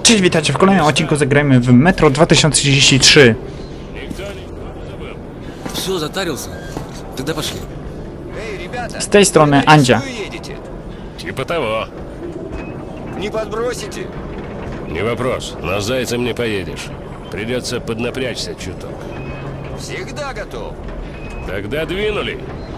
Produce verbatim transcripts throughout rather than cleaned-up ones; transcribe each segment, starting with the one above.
Cześć, witajcie w kolejnym odcinku Zagrajmy w Metro dwa tysiące trzydzieści trzy. Все, затарился. Тогда пошли. Z tej strony Andzia. Типа того. Не подбросите? Не вопрос. Но с зайцем не поедешь. Придется поднапрячься чуток. Всегда готов. Тогда двинули.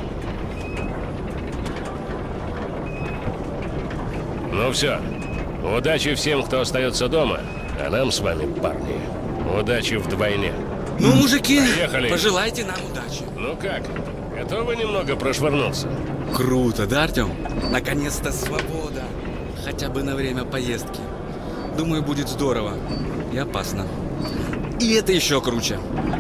Ну все. Удачи всем, кто остается дома. А нам с вами, парни, удачи вдвойне. Ну, мужики, Поехали. пожелайте нам удачи. Ну как? Готовы немного прошвырнуться? Круто, да, Артем? Наконец-то свобода. Хотя бы на время поездки. Думаю, будет здорово. И опасно. И это еще круче.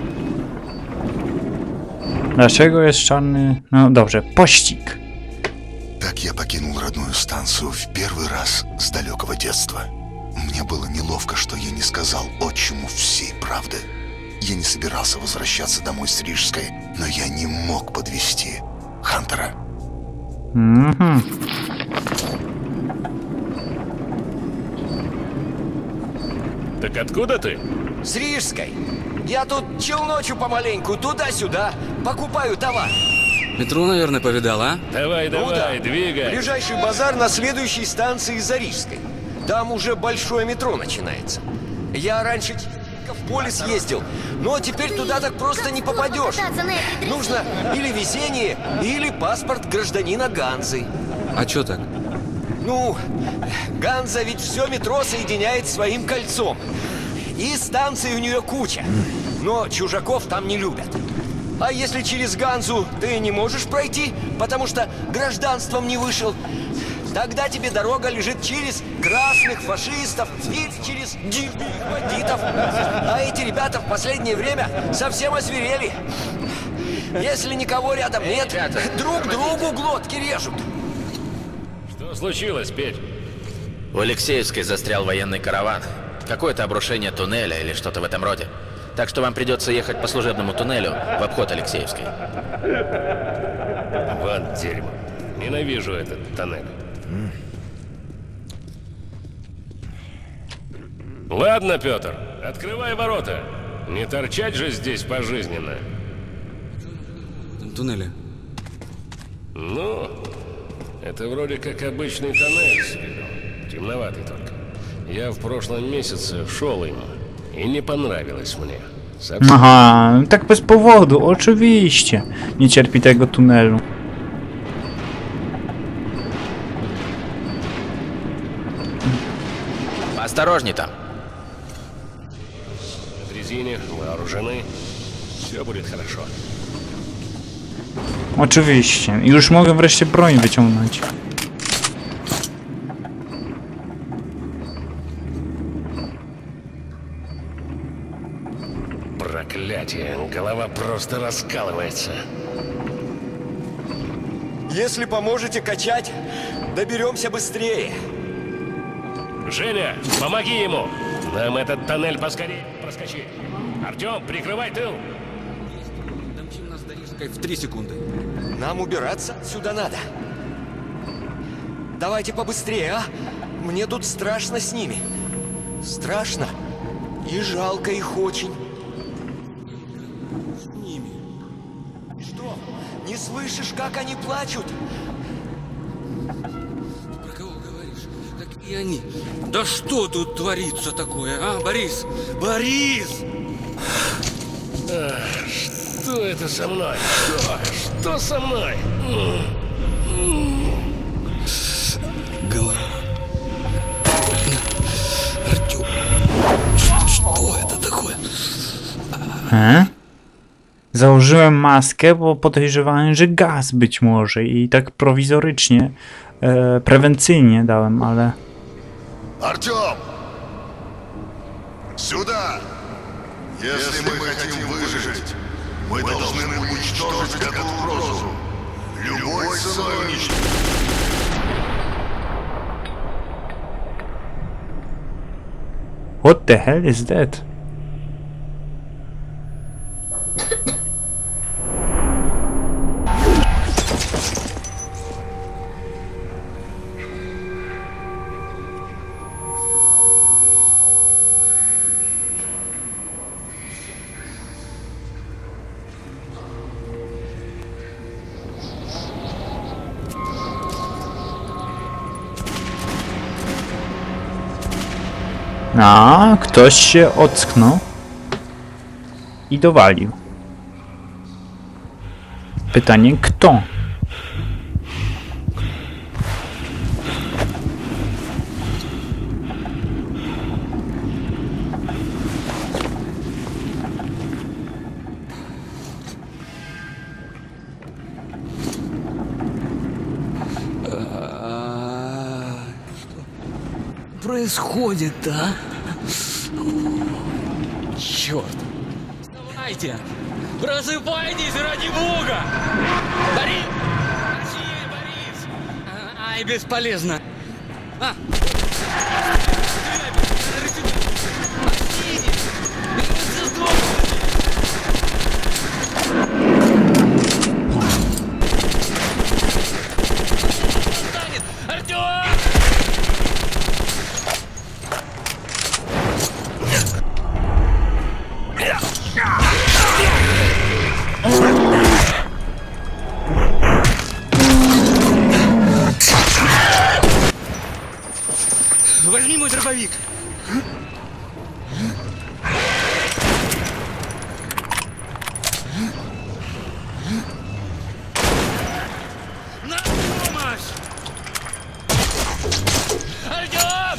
Dlaczego jest czarny? No dobrze, pościg. Так я покинул родную станцию в первый раз с далекого детства. Мне было неловко, что я не сказал отчиму всей правды. Я не собирался возвращаться домой с Рижской, но я не мог подвести Хантера. Mhm. Так откуда ты? С Рижской. Я тут челночу помаленьку, туда-сюда, покупаю товар. Метро, наверное, повидал, а? Давай, Ну давай, да. двигай. Ближайший базар на следующей станции за Рижской. Там уже большое метро начинается. Я раньше в полис ездил, но теперь туда так просто не попадешь. Нужно или везение, или паспорт гражданина Ганзы. А чё так? Ну, Ганза ведь все метро соединяет своим кольцом. И станций у нее куча. Но чужаков там не любят. А если через Ганзу ты не можешь пройти, потому что гражданством не вышел, тогда тебе дорога лежит через красных фашистов или через дебильных бандитов. А эти ребята в последнее время совсем озверели. Если никого рядом нет, друг другу глотки режут. Что случилось, Петь? У Алексеевской застрял военный караван. Какое-то обрушение туннеля или что-то в этом роде. Так что вам придется ехать по служебному туннелю в обход Алексеевской. Вот дерьмо. Ненавижу этот тоннель. Ладно, Петр, открывай ворота. Не торчать же здесь пожизненно. В этом туннеле. Ну, это вроде как обычный тоннель с виду. Темноватый только. Я в прошлом месяце шел им, и не понравилось мне. Совсем. Aha, tak bez powodu, oczywiście. Nie cierpi tego tunelu. Осторожней там. В резине, вооружены. Все будет хорошо. Oczywiście. Już mogę wreszcie broń wyciągnąć. Проклятие, голова просто раскалывается. Если поможете качать, доберемся быстрее. Женя, помоги ему! Нам этот тоннель поскорее проскочить. Артем, прикрывай тыл! Домчим нас до Рижской в три секунды. Нам убираться сюда надо. Давайте побыстрее, а? Мне тут страшно с ними. Страшно. И жалко их очень. С ними. Что? Не слышишь, как они плачут? Про кого говоришь? Так и они. Да что тут творится такое, а, Борис? Борис! Что это со мной? Что? Что со мной? Голова. Артем. Что это такое? E? Założyłem maskę, bo podejrzewałem, że gaz być może i tak prowizorycznie, e, prewencyjnie dałem, ale... Артем! Сюда! Если мы хотим выжить, мы должны уничтожить эту угрозу. Любой ценой уничтожить. What the hell is that? A, ktoś się ocknął i dowalił. Pytanie, kto? Происходит, а? Черт! Вставайте! Просыпайтесь, ради бога! Борис! Василий, Борис! А, ай, бесполезно! А! Возьми мой дробовик. На помощь! Артём!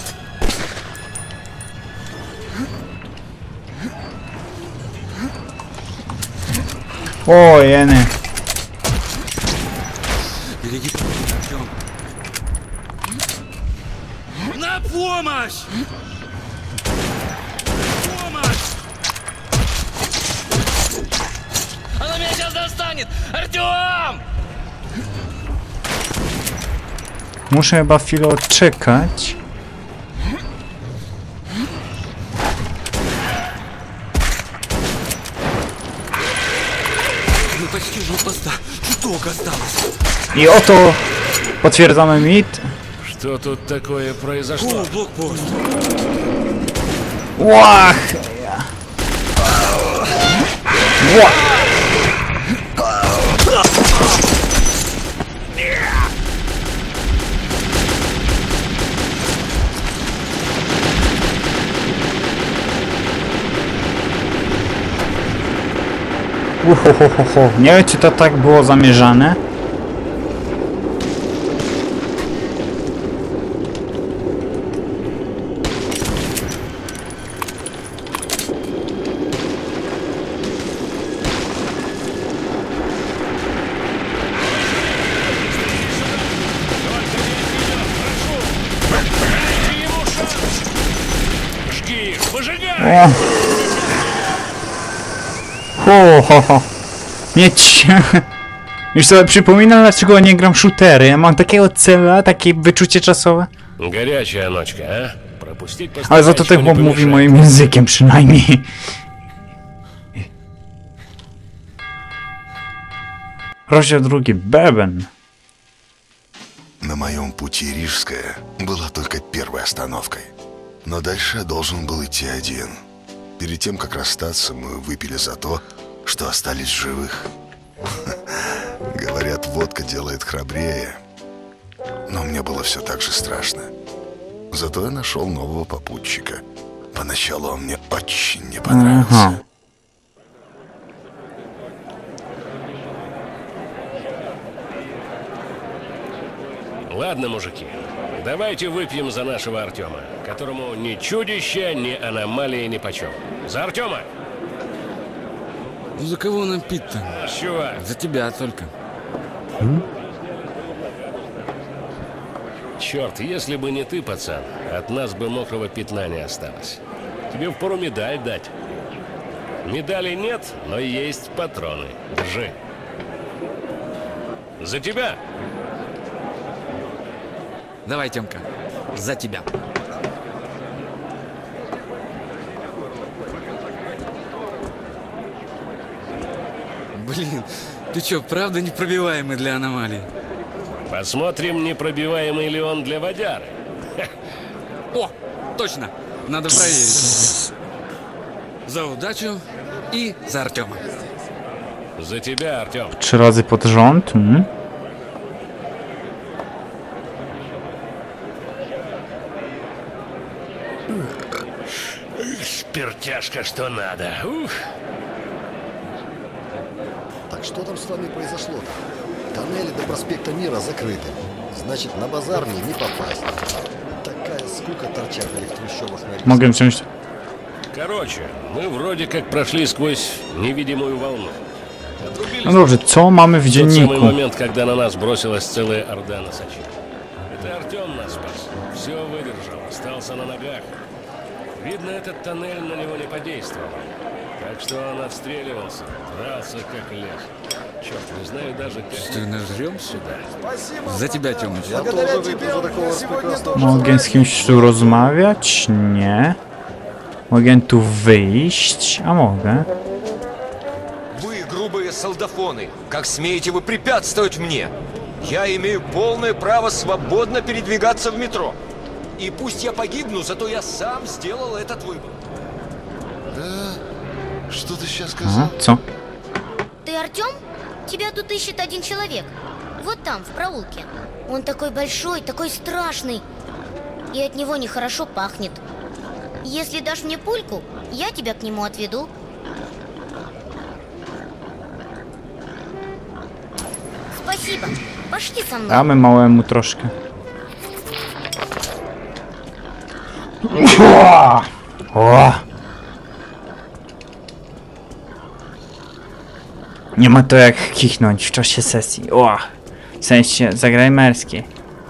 Ой, Эне. Береги, Артём. На помощь! Помощь! Она меня сейчас достанет! Артём! Muszę chyba chwilę odczekać. Мы почти уже у поста. Чуток осталось. I oto potwierdzamy mit. Что тут такое произошло? О, блокпост. Łach! Ła! Uhohoho. Nie wiem, czy to tak było zamierzane. Жги их, выжигай! O. Ho, ho, ho. Mieć. Już sobie przypominam, dlaczego nie gram shootery. Ja mam takiego cela, takie wyczucie czasowe. Горячая ночка, а? Пропустить Ale za to постоянно ten не chłop mówi помешает. moim językiem przynajmniej. Rozdział drugi. Бебен. На моем пути Рижская была только первой остановкой. Но дальше я должен был идти один. Перед тем, как расстаться, мы выпили за то, что остались в живых. Говорят, водка делает храбрее. Но мне было все так же страшно. Зато я нашел нового попутчика. Поначалу он мне очень не понравился. Ага. Ладно, мужики, давайте выпьем за нашего Артема, которому ни чудища, ни аномалии нипочем. За Артема! Ну за кого нам пить-то? Чувак, За тебя только. черт, если бы не ты, пацан, от нас бы мокрого пятна не осталось. Тебе впору медаль дать. Медалей нет, но есть патроны. Держи. За тебя! Давай, Тёмка, за тебя. Блин, ты чё, правда непробиваемый для аномалии? Посмотрим, непробиваемый ли он для водяры. О, точно, надо проверить. За удачу и за Артема. За тебя, Артем. Trzy razy pod rząd. Mm. Спиртяшка, что надо. Ух. Так что там с вами произошло-то? Тоннели до проспекта Мира закрыты. Значит, на базар мне не попасть. Такая скука торчать в этих трущобах на рельсах. Mogę wziąć... Короче, мы вроде как прошли сквозь невидимую волну. Отрубились No dobrze, co mamy w в тот самый dzienniku? момент, когда на нас бросилась целая орда носачей. Это Артем нас спас. Все выдержал, остался на ногах. Видно, этот тоннель на него не подействовал. Так что он отстреливался, дрался как лев. Черт, не знаю даже как... Ты нажрем сюда? За тебя, Тёмыч. Я тоже выпью за такого прекрасного Mogę z kimś tu rozmawiać? Nie. Mogę tu wyjść? A mogę. Вы грубые солдафоны. Как смеете вы препятствовать мне? Я имею полное право свободно передвигаться в метро. И пусть я погибну, зато я сам сделал этот выбор. Да? Что ты сейчас сказал? A, co? Ты Артём? Тебя тут ищет один человек. Вот там, в проулке. Он такой большой, такой страшный. И от него нехорошо пахнет. Если дашь мне пульку, я тебя к нему отведу. Спасибо. Пошли со мной. Damy małemu troszkę. O! O! Nie ma to jak kichnąć w czasie sesji. O! W sensie zagrajmerskiej.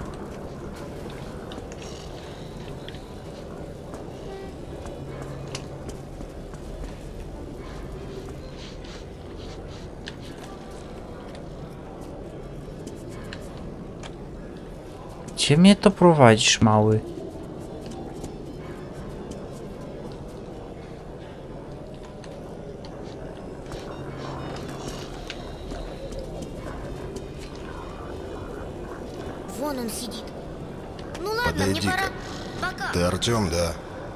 Gdzie mnie to prowadzisz, mały? Вон он сидит. Ну ладно, мне Подойди-ка. пора. Пока. Ты Артем, да?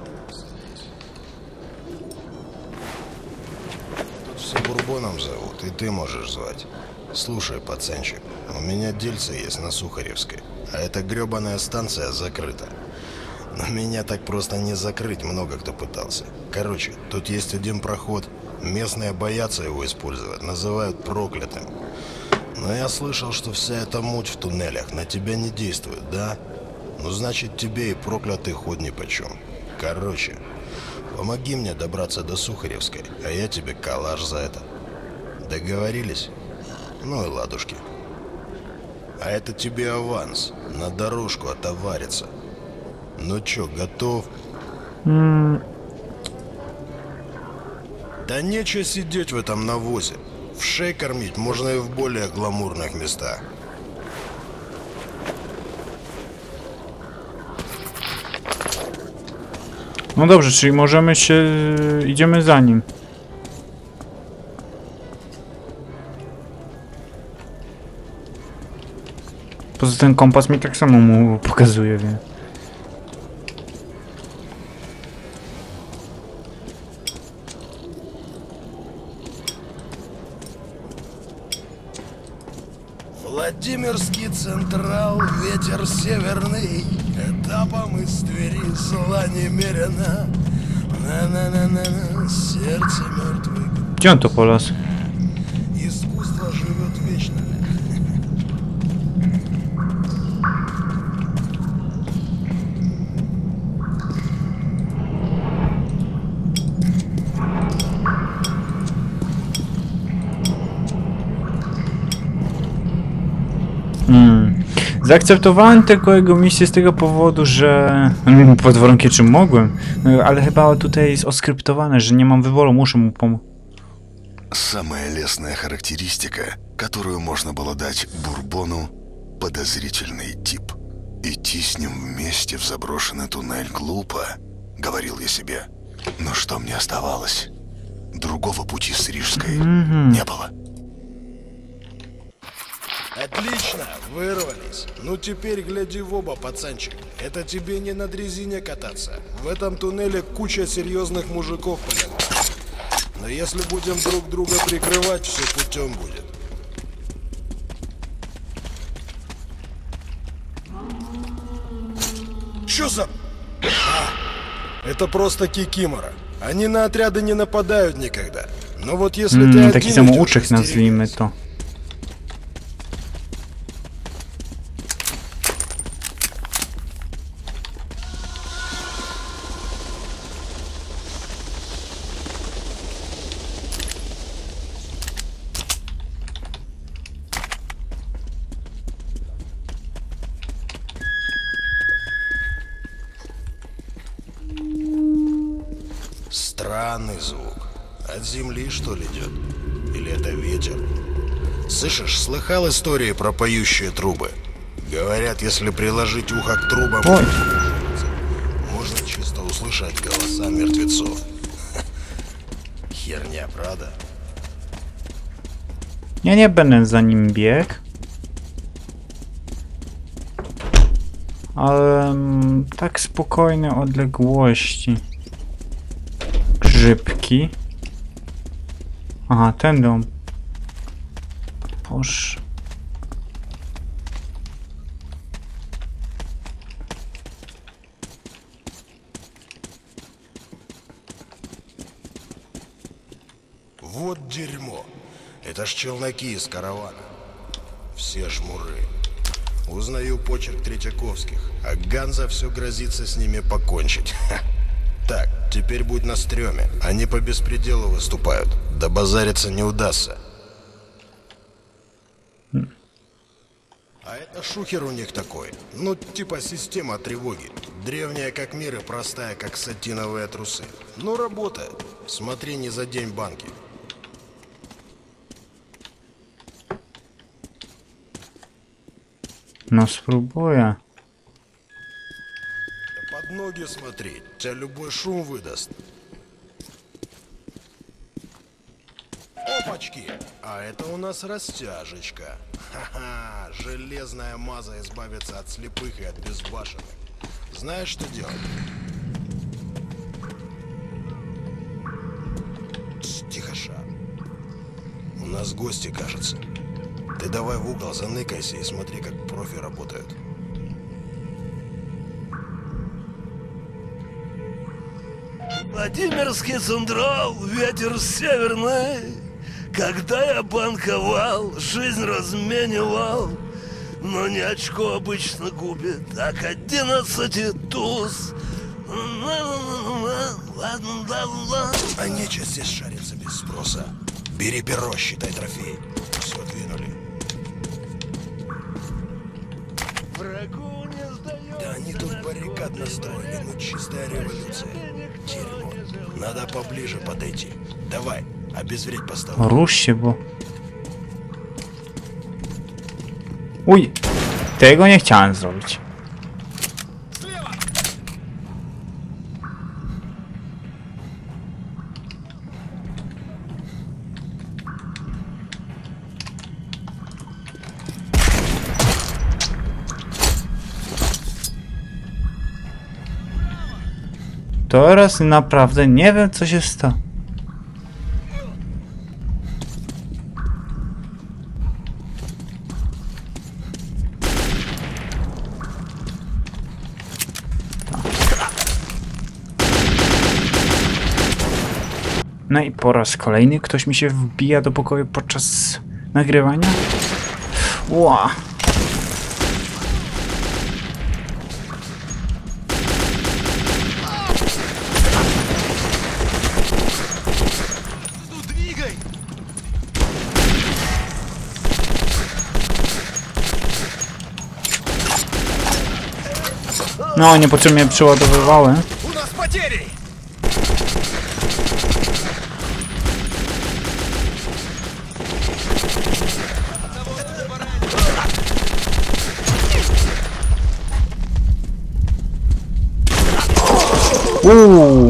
Тут все Бурбоном зовут, и ты можешь звать. Слушай, пацанчик, у меня дельце есть на Сухаревской, а эта гребаная станция закрыта. Но меня так просто не закрыть, много кто пытался. Короче, тут есть один проход. Местные боятся его использовать, называют проклятым. Но я слышал, что вся эта муть в туннелях на тебя не действует, да? Ну, значит, тебе и проклятый ход нипочем. Короче, помоги мне добраться до Сухаревской, а я тебе калаш за это. Договорились? Ну и ладушки. А это тебе аванс. На дорожку отовариться. Ну чё, готов? Mm, Да нечего сидеть в этом навозе. В шей кормить можно и в более гламурных местах. no dobrze, czyli możemy się... idziemy za nim. Poza tym kompas mi tak samo mu pokazuje, więc... Владимирский Централ, ветер северный, этапом из Твери зла немерено. На-на-на-на-на, сердце мертвый. Gdzie on to polas? Искусство живет вечно. Hmm. Zaakceptowałem tylko jego misję z tego powodu, że... pod warunkiem, czy mogłem, ale chyba tutaj jest oskryptowane, że nie mam wyboru, muszę mu pomóc. Самая лестная характеристика, которую можно было дать Бурбону – подозрительный тип. Идти с ним вместе в заброшенный туннель глупо, говорил я себе. Но что мне оставалось? Другого пути с Рижской Mhm. не было. Отлично, вырвались. Ну теперь гляди в оба, пацанчик. Это тебе не на дрезине кататься. В этом туннеле куча серьезных мужиков полегла. Но если будем друг друга прикрывать, все путем будет. Чё за... А, Это просто кикимора. Они на отряды не нападают никогда. Но вот если Mm, ты один takich идешь, samouczych nazwijmy to. Странный звук. От земли, что ли, идет? Или это ветер? Слышишь, слыхал истории про поющие трубы? Говорят, если приложить ухо к трубам, Ой. можно чисто услышать голоса мертвецов. Херня, правда? Ja nie będę za nim biegł. Ale mm, tak spokojne odległości. Grzybki. Aha, ten dom. Boże. Вот дерьмо. Это ж челноки из каравана. Все жмуры. Узнаю почерк Третьяковских, а Ганза все грозится с ними покончить. Ха. Так, теперь будь на стреме. Они по беспределу выступают. Добазариться не удастся. А это шухер у них такой. Ну, типа система тревоги. Древняя как мир и простая как сатиновые трусы. Ну, работает. Смотри, не задень банки. No spróbuję. Под ноги смотреть. Тебя любой шум выдаст. Опачки! А это у нас растяжечка. Ха-ха! Железная маза избавится от слепых и от безбашенных. Знаешь, что делать? Тс, тихоша. У нас гости, кажется. Ты давай в угол заныкайся и смотри, как профи работают. Владимирский Централ, ветер северный. Когда я банковал, жизнь разменивал. Но не очко обычно губит, а к одиннадцати туз. А нечего здесь шариться без спроса. Бери перо, считай трофей. Все, двинули. Врагу не сдается. Да они тут баррикад настроили, ну чистая революция. Дерьмо. Надо поближе подойти. Давай, обезвредь поставку. Rusz się, bo... Uj! Tego nie chciałem zrobić. Teraz naprawdę nie wiem, co się stało. No i po raz kolejny ktoś mi się wbija do pokoju podczas nagrywania. Ła! No, niepotrzebnie przeładowywałem. У нас потери! Uuu.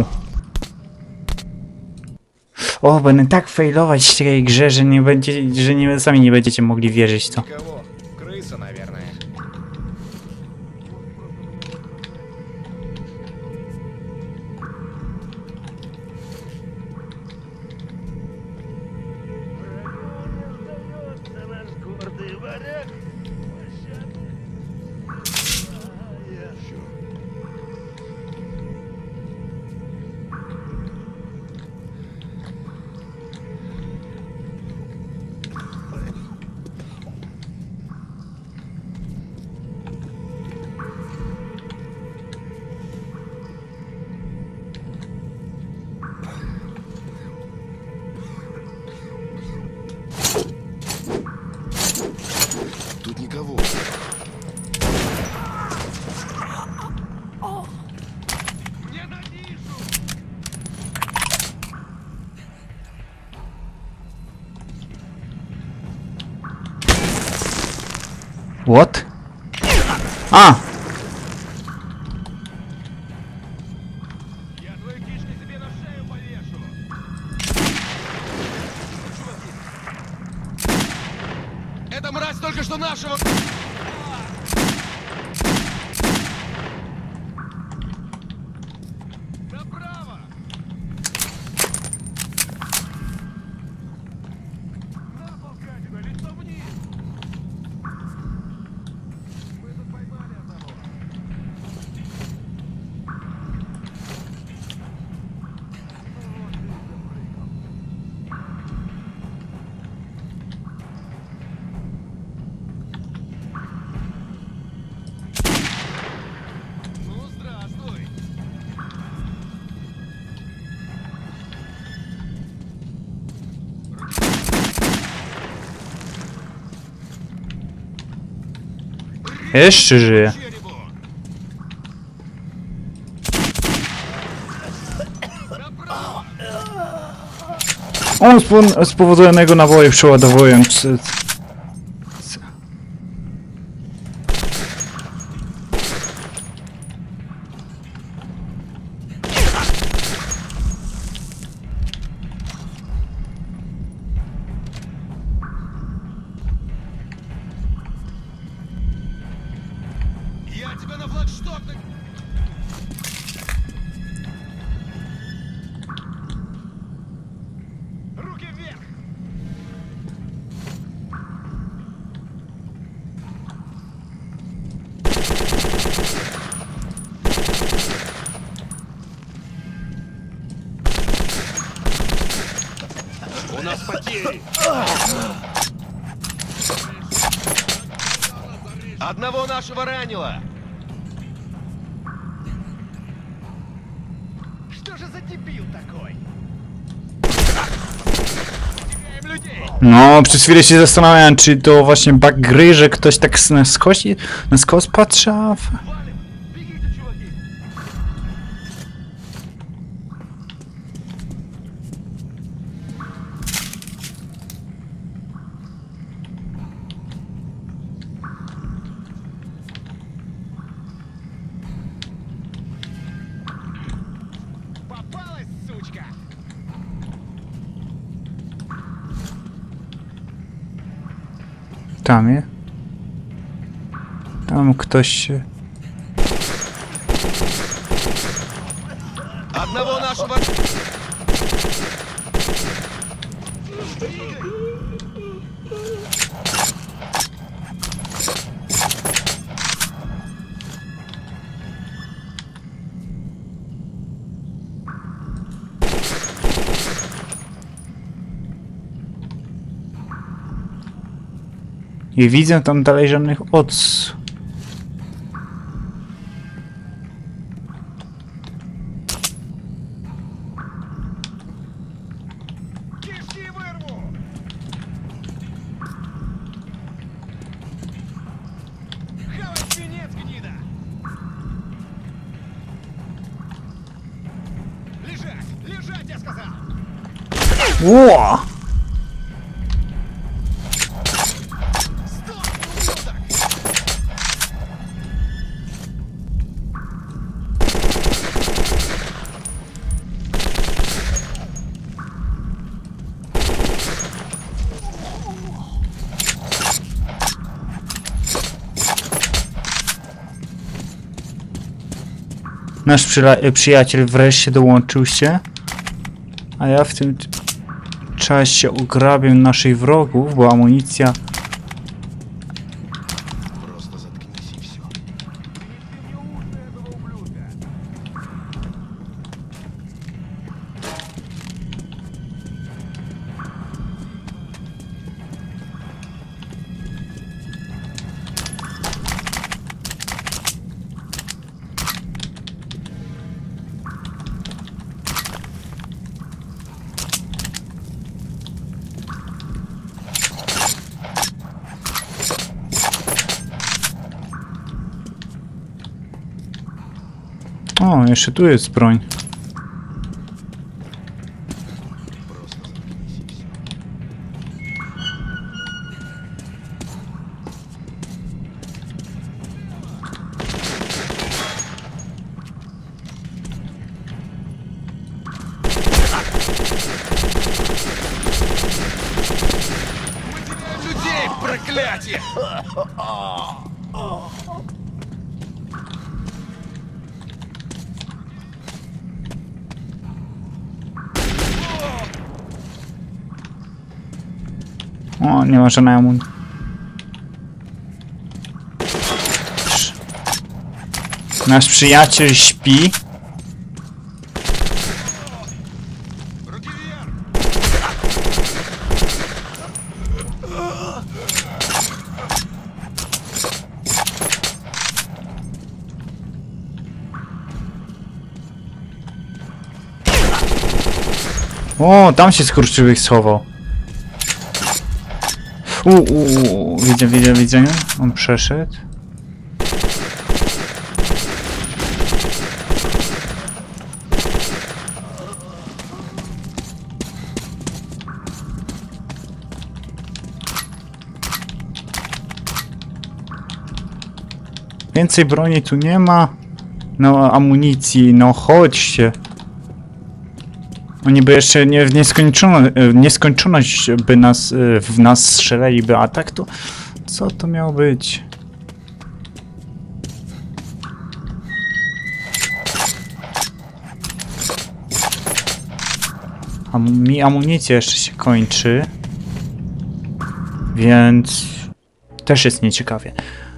O, będę tak failować w tej grze, że nie będzie, że nie, sami nie będziecie mogli wierzyć to. Кого? Крыса, наверное. Наш гордый варяг. What? А! Эта мразь только что нашего... Направо! На пол, гадина, лицо вниз! Мы тут поймали одного. Ну, здравствуй! Jeszcze żyje. Черепу! On z, z powodowanego naboju przeładowując. Я тебя на флагшток... на- Руки вверх! У нас потери! Одного нашего ранило! Что же за дебил такой? Теряем людей! No, przez chwilę się zastanawiałem, czy to właśnie bug gry, że ktoś tak na skosi, na skos patrzy, a... w- Валим! Бегите, чуваки! Попалась, сучка! Tam je. Tam ktoś się... Одного нашего... Nie widzę tam dalej żadnych odc. Кишки вырву! Хавай свинец, гнида! Лежать! Лежать, я сказал! Ło! Стой, ублюдок! Nasz przyla- przyjaciel wreszcie dołączył się, a ja w tym c- czasie ograbię naszych wrogów, bo amunicja... Просто заткнись и все. O, jeszcze tu jest broń. проклятие! O, nie ma żadnej amunicji. Nasz przyjaciel śpi. O, tam się skurczywych schował. Uuu, widzę, widzę, widzę. On przeszedł. Więcej broni tu nie ma. No, amunicji, no chodźcie. Oni by jeszcze nie w nieskończoność, nieskończoność by nas, w nas strzelaliby, a tak to... Co to miało być? A mi amunicja jeszcze się kończy. Więc... Też jest nieciekawie.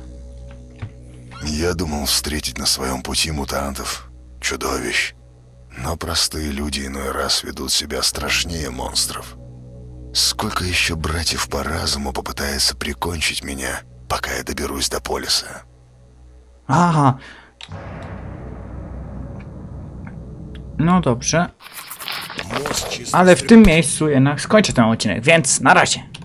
Я думал встретить на своем пути мутантов, чудовищ. Но простые люди иной раз ведут себя страшнее монстров. Сколько еще братьев по разуму попытается прикончить меня, пока я доберусь до полиса? Aha. No dobrze. Ale w tym miejscu jednak skończę ten odcinek, więc na razie.